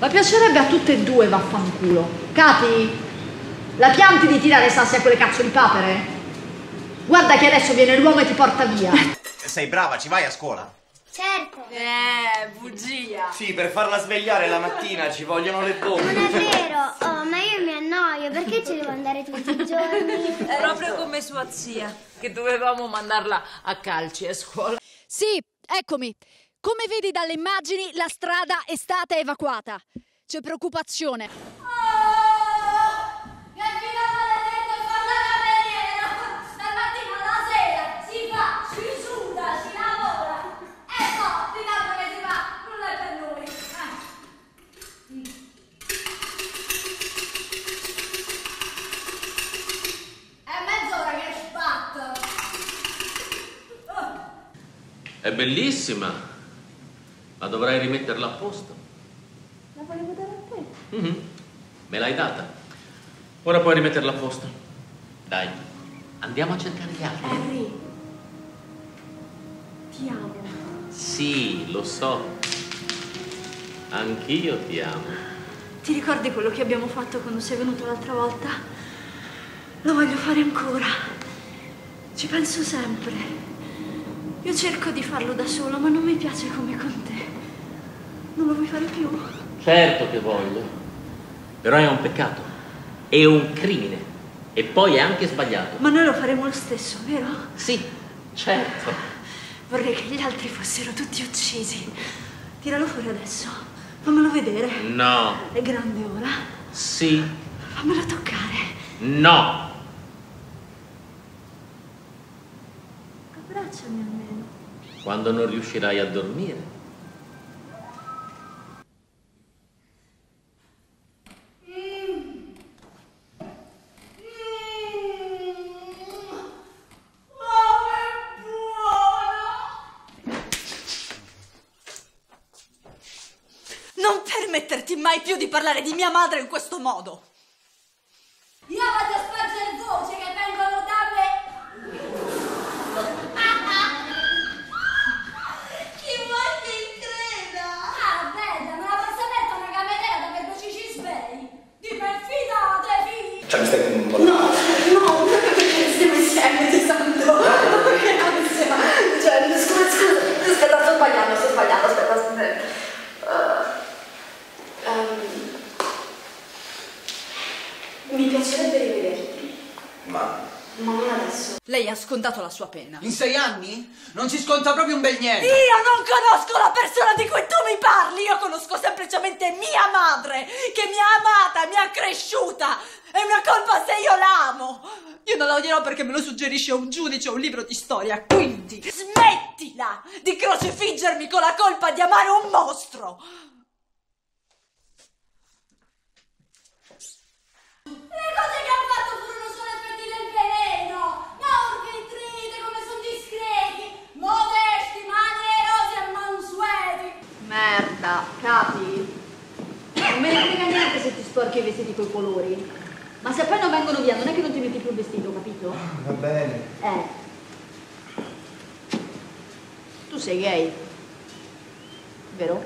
Ma piacerebbe a tutte e due, vaffanculo. Capi? La pianti di tirare sassi a quelle cazzo di papere? Guarda che adesso viene l'uomo e ti porta via. Sei brava, ci vai a scuola? Certo. Bugia. Sì, per farla svegliare la mattina ci vogliono le bombe. Non è vero, oh, ma io mi annoio, perché ci devo andare tutti i giorni? È proprio come sua zia, che dovevamo mandarla a calci a scuola. Sì, eccomi. Come vedi dalle immagini, la strada è stata evacuata. C'è preoccupazione. È bellissima, ma dovrai rimetterla a posto. La volevo dare a te. Me l'hai data. Ora puoi rimetterla a posto. Dai, andiamo a cercare gli altri. Harry, ti amo. Sì, lo so. Anch'io ti amo. Ti ricordi quello che abbiamo fatto quando sei venuto l'altra volta? Lo voglio fare ancora. Ci penso sempre. Io cerco di farlo da sola, ma non mi piace come con te. Non lo vuoi fare più? Certo che voglio. Però è un peccato. È un crimine. E poi è anche sbagliato. Ma noi lo faremo lo stesso, vero? Sì, certo. Vorrei che gli altri fossero tutti uccisi. Tiralo fuori adesso. Fammelo vedere. No. È grande ora? Sì. Fammelo toccare. No. Abbracciami almeno. Quando non riuscirai a dormire. Non permetterti mai più di parlare di mia madre in questo modo. Io voglio spargere voce che vengono da me. Chi vuoi che creda? Ah, bella, me la posso mettere una cameriera da per 12 svegli. Di perfidate, figli. Cioè, mi stai un po'. No, Stiamo insieme, ti santo. Che ansia. Cioè, scusa, aspetta, sto sbagliando, aspetta. Mi piacerebbe rivederti. Ma non adesso. Lei ha scontato la sua pena. in 6 anni? Non si sconta proprio un bel niente. Io non conosco la persona di cui tu mi parli, io conosco semplicemente mia madre, che mi ha amata, mi ha cresciuta. È una colpa se io l'amo. Io non la odierò perché me lo suggerisce un giudice o un libro di storia, quindi smettila di crocifiggermi con la colpa di amare un mostro. Le cose che hanno fatto furono solo effetti del veleno. No, che intride, come sono discreti, modesti, manierosi e mansueti. Merda, capi? Non me ne frega niente se ti sporchi i vestiti coi colori. Ma se poi non vengono via, non è che non ti metti più il vestito, capito? Va bene. Tu sei gay, vero?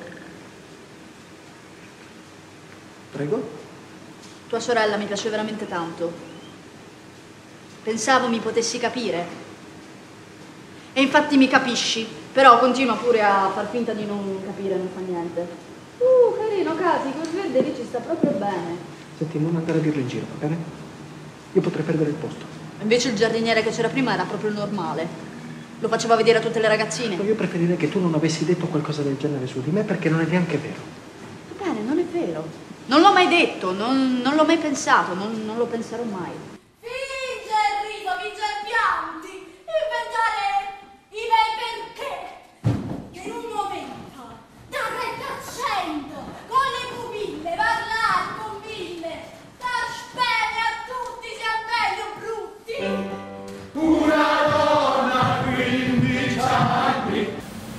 Prego? Tua sorella mi piace veramente tanto. Pensavo mi potessi capire. E infatti mi capisci, però continua pure a far finta di non capire, non fa niente. Carino, Casi, quel verde lì ci sta proprio bene. Senti, non andare a dirlo in giro, va bene? Io potrei perdere il posto. Invece il giardiniere che c'era prima era proprio normale. Lo faceva vedere a tutte le ragazzine. Io preferirei che tu non avessi detto qualcosa del genere su di me perché non è neanche vero. Va bene, non è vero. Non l'ho mai detto, non l'ho mai pensato, non lo penserò mai. Finge il riso, finge i pianti, inventare i bei perché. In un momento, da retta a 100, con le pupille, parlare con 1000, dar bene a tutti, sia belli o brutti. Una donna 15 anni.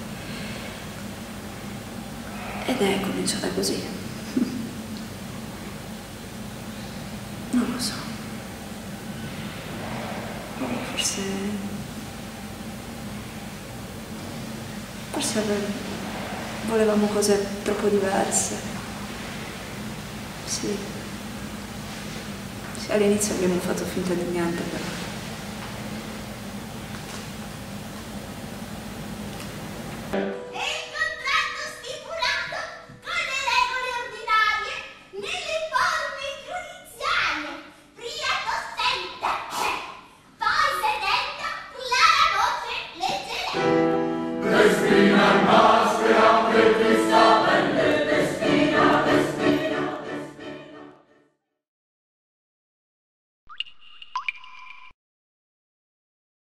Ed è cominciata così. Non lo so. Forse volevamo cose troppo diverse. Sì. Sì, all'inizio abbiamo fatto finta di niente, però.